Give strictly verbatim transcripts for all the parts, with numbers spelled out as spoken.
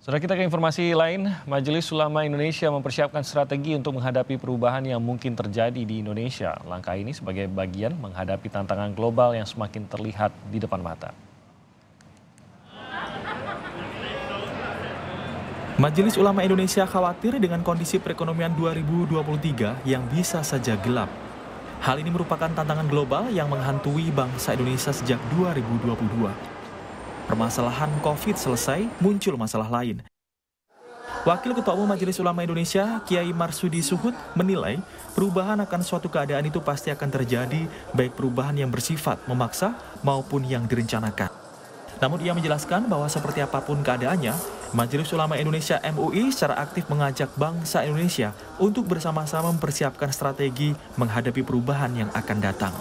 Saudara, kita ke informasi lain, Majelis Ulama Indonesia mempersiapkan strategi untuk menghadapi perubahan yang mungkin terjadi di Indonesia. Langkah ini sebagai bagian menghadapi tantangan global yang semakin terlihat di depan mata. Majelis Ulama Indonesia khawatir dengan kondisi perekonomian dua ribu dua puluh tiga yang bisa saja gelap. Hal ini merupakan tantangan global yang menghantui bangsa Indonesia sejak dua ribu dua puluh dua. Permasalahan COVID selesai, muncul masalah lain. Wakil Ketua Umum Majelis Ulama Indonesia, Kiai Marsudi Suhud, menilai perubahan akan suatu keadaan itu pasti akan terjadi, baik perubahan yang bersifat memaksa maupun yang direncanakan. Namun ia menjelaskan bahwa seperti apapun keadaannya, Majelis Ulama Indonesia M U I secara aktif mengajak bangsa Indonesia untuk bersama-sama mempersiapkan strategi menghadapi perubahan yang akan datang.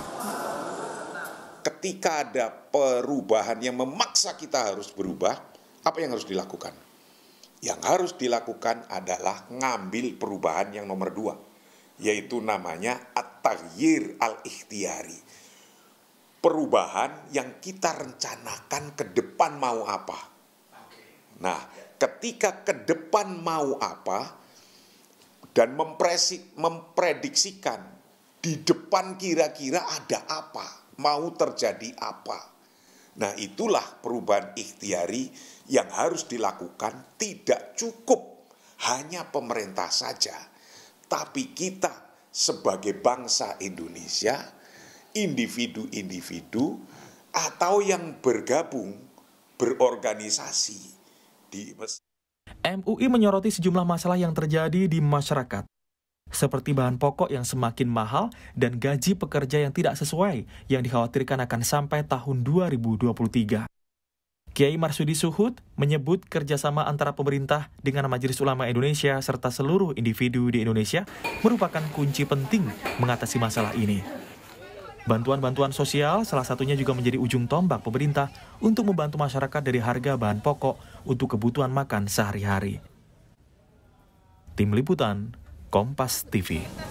Ketika ada perubahan yang memaksa kita harus berubah, apa yang harus dilakukan? Yang harus dilakukan adalah ngambil perubahan yang nomor dua, yaitu namanya at-taghyir al-ikhtiyari. Perubahan yang kita rencanakan ke depan mau apa. Nah, ketika ke depan mau apa, dan memprediksikan di depan kira-kira ada apa, mau terjadi apa. Nah, itulah perubahan ikhtiari yang harus dilakukan. Tidak cukup hanya pemerintah saja, tapi kita sebagai bangsa Indonesia, individu-individu atau yang bergabung berorganisasi di M U I menyoroti sejumlah masalah yang terjadi di masyarakat, seperti bahan pokok yang semakin mahal dan gaji pekerja yang tidak sesuai yang dikhawatirkan akan sampai tahun dua ribu dua puluh tiga. Kiai Marsudi Suhud menyebut kerjasama antara pemerintah dengan Majelis Ulama Indonesia serta seluruh individu di Indonesia merupakan kunci penting mengatasi masalah ini. Bantuan-bantuan sosial salah satunya juga menjadi ujung tombak pemerintah untuk membantu masyarakat dari harga bahan pokok untuk kebutuhan makan sehari-hari. Tim Liputan Kompas T V.